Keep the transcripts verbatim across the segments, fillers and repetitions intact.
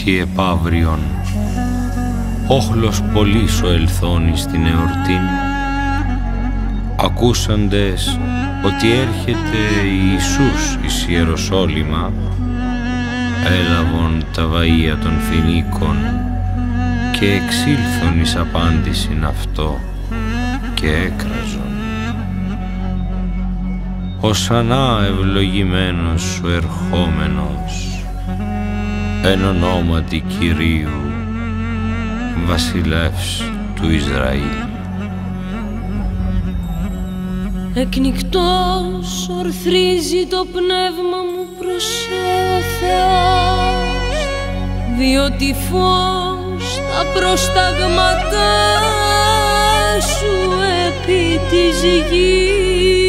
νύχη επαύριον, όχλος πολύς ο ελθόνη στην εορτήν, ακούσαντες ότι έρχεται Ιησούς εις Ιεροσόλυμα, έλαβον τα βαΐα των Φινίκων και εξήλθον εις απάντησιν αυτό και έκραζον. Ωσανά ευλογημένος σου ερχόμενος, εν ονόματι Κυρίου, βασιλεύς του Ισραήλ. Εκνικτός ορθρίζει το πνεύμα μου προς ο Θεός, διότι φως τα προστάγματά σου επί της γης.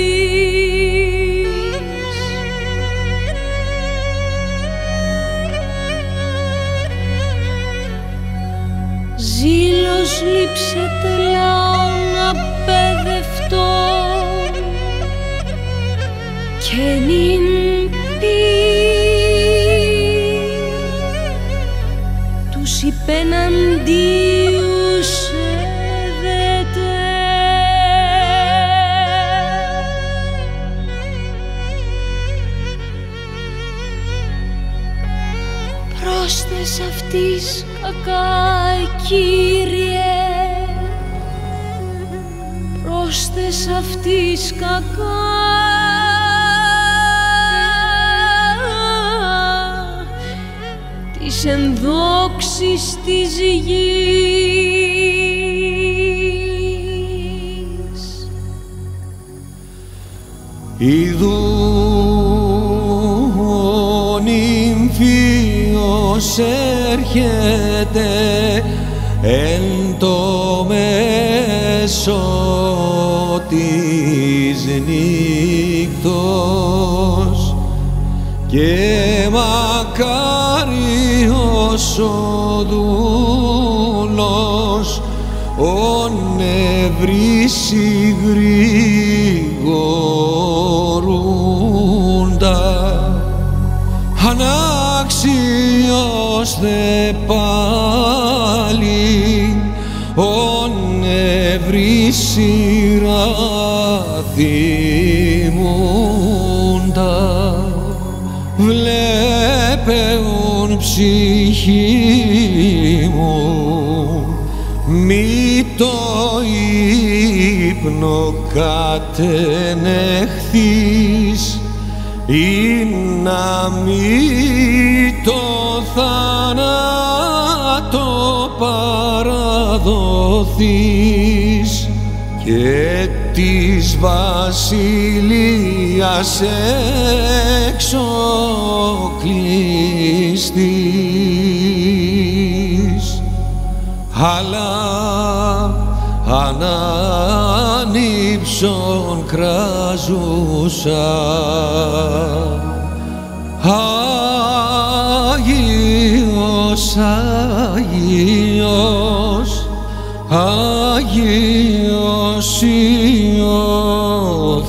Ζήλος λείψεται λαόν απέδευτον και νυν πυρ τους υπεναντίους έδεται. Πρόσθες αυτής κακά, Κύριε, πρόσθες αυτής κακά, της ενδόξης της γης. Ιδού νυμφίος έρχεται εν το μέσο της νύκτος και μακάριος ο δούλος ον ευρύσει γρηγορούντα, ανάξιος δε πάλι ον ευρύσει ραθυμούντα. Βλέπεον ψυχή μου μη το ύπνο κατενεχθείς, ή να μη το θάνατο παραδοθείς και της βασιλείας εξοκλειστείς. Αλλά ανάνυψον κράζουσα, Άγιος, Άγιος, Άγιος ο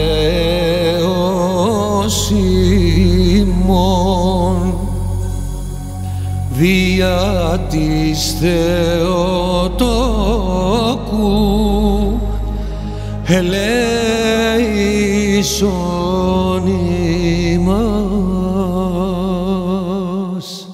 Θεός ημών, δια της Θεοτόκου ελέησον ημάς.